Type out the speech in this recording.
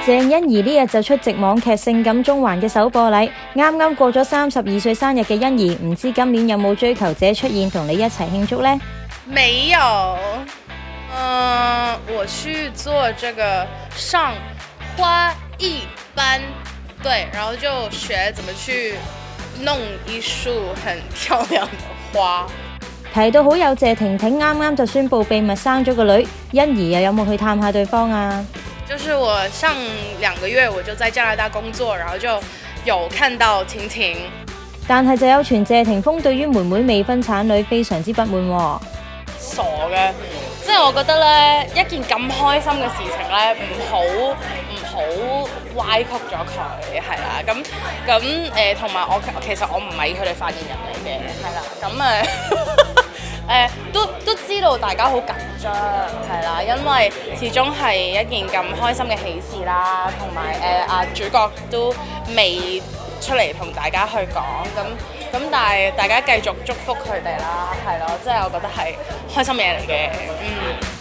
鄭欣宜呢日就出席網劇《性感中環》嘅首播禮，啱啱過咗32歲生日嘅欣宜，唔知今年有冇追求者出現同你一齊慶祝呢？ 沒有，我去做這個上花藝班，對，然後就學怎麼去弄一束很漂亮的花。 提到好友謝婷婷啱啱就宣布秘密生咗個女，欣宜又有冇去探下對方啊？ 就是我上2個月我就在加拿大工作，然後就有看到婷婷， 但係就有傳謝霆鋒對於妹妹未婚產女非常之不滿喎。 傻嘅，即係我覺得咧，一件咁開心嘅事情咧，唔好歪曲咗佢，係啦，咁同埋其實我唔係佢哋發言人嚟嘅，係啦，咁都知道大家好緊張，係啦，因為始終係一件咁開心嘅喜事啦，同埋主角都未出嚟同大家去講，咁但係大家繼續祝福佢哋啦，係咯，即係我覺得係開心嘢嚟嘅，